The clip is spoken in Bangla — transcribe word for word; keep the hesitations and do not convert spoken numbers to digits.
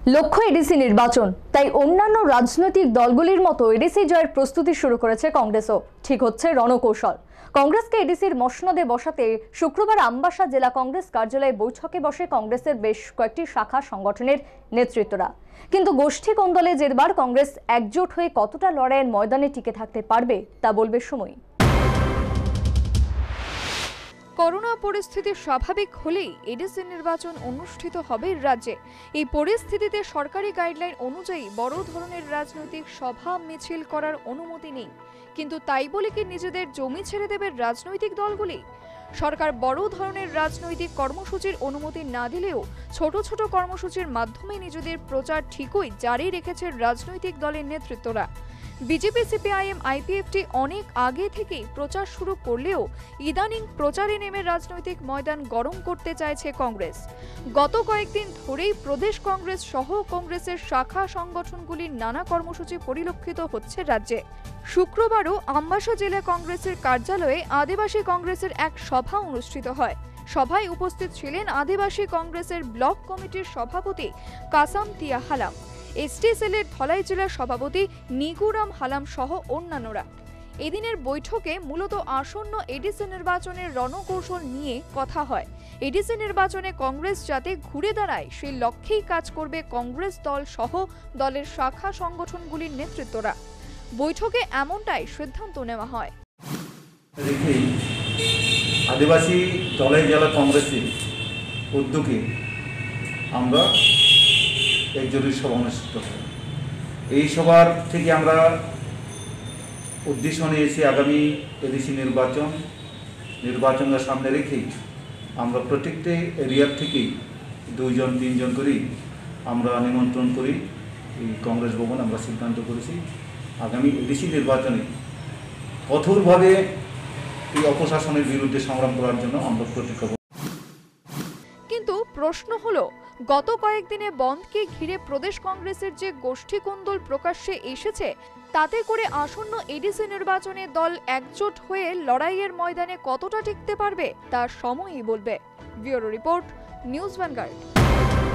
লক্ষ্য এডিসি নির্বাচন, তাই অন্যান্য রাজনৈতিক দলগুলির মতো এডিসি জয়ের প্রস্তুতি শুরু করেছে কংগ্রেসও। ঠিক হচ্ছে রণকৌশল। কংগ্রেসকে এডিসির মসনদে বসাতে শুক্রবার আমবাসা জেলা কংগ্রেস কার্যালয়ে বৈঠকে বসে কংগ্রেসের বেশ কয়েকটি শাখা সংগঠনের নেতৃত্বরা। কিন্তু গোষ্ঠী কোন্দলে জেরবার কংগ্রেস একজোট হয়ে কতটা লড়াইয়ের ময়দানে টিকে থাকতে পারবে তা বলবে সময়। করোনা পরিস্থিতি স্বাভাবিক হলেই এডিসি নির্বাচন অনুষ্ঠিত হবে রাজ্যে। এই পরিস্থিতিতে সরকারি গাইডলাইন অনুযায়ী বড় ধরনের রাজনৈতিক সভা মিছিল করার অনুমতি নেই। কিন্তু তাই বলে কি নিজেদের জমি ছেড়ে দেবে রাজনৈতিক দলগুলি? সরকার বড় ধরনের রাজনৈতিক কর্মসূচির অনুমতি না দিলেও ছোট ছোট কর্মসূচির মাধ্যমে নিজেদের প্রচার ঠিকই জারি রেখেছে রাজনৈতিক দলের নেতৃত্বরা। বিজেপি, সিপিআইএম, আইপিএফটি অনেক আগে থেকেই প্রচার শুরু করলেও ইদানিং প্রচারে নেমে রাজনৈতিক ময়দান গরম করতে চাইছে কংগ্রেস। গত কয়েকদিন ধরেই প্রদেশ কংগ্রেস সহ কংগ্রেসের শাখা সংগঠনগুলির নানা কর্মসূচি পরিলক্ষিত হচ্ছে রাজ্যে। শুক্রবারও আমবাসা জেলা কংগ্রেসের কার্যালয়ে আদিবাসী কংগ্রেসের এক সভা অনুষ্ঠিত হয়। সভায় উপস্থিত ছিলেন আদিবাসী কংগ্রেসের ব্লক কমিটির সভাপতি কাসাম তিয়া হালাম, এসটি সেলের ধলাই জেলার সভাপতি নিগুরাম হালাম সহ অন্যান্যরা। এদিনের বৈঠকে মূলত আসন্ন এডিসি নির্বাচনের রণকৌশল নিয়ে কথা হয়। এডিসি নির্বাচনে কংগ্রেস যাতে ঘুরে দাঁড়ায় সেই লক্ষ্যেই কাজ করবে কংগ্রেস দল সহ দলের শাখা সংগঠনগুলির নেতৃত্বরা। বৈঠকে এমনটাই সিদ্ধান্ত নেওয়া হয়। আদিবাসী ধলাই জেলা কংগ্রেসের উদ্যোগে আমরা এক জরুরি সভা অনুষ্ঠিত হয়। এই সভার থেকে আমরা উদ্দেশ্য নিয়েছি আগামী এডিসি নির্বাচন নির্বাচনের সামনে রেখেই আমরা প্রত্যেকটি এরিয়ার থেকেই দুইজন তিনজন করেই আমরা নিমন্ত্রণ করি এই কংগ্রেস ভবন। আমরা সিদ্ধান্ত করেছি আগামী এডিসি নির্বাচনে কঠোরভাবে এই অপশাসনের বিরুদ্ধে সংগ্রাম করার জন্য আমরা প্রতিজ্ঞা। কিন্তু প্রশ্ন হলো, গত কয়েকদিনে বন্ধকে ঘিরে প্রদেশ কংগ্রেসের যে গোষ্ঠী কোন্দল প্রকাশ্যে এসেছে, তাতে করে আসন্ন এডিসি নির্বাচনে দল একজোট হয়ে লড়াইয়ের ময়দানে কতটা টিকতে পারবে তা সময়ই বলবে। Bureau report, news vanguard.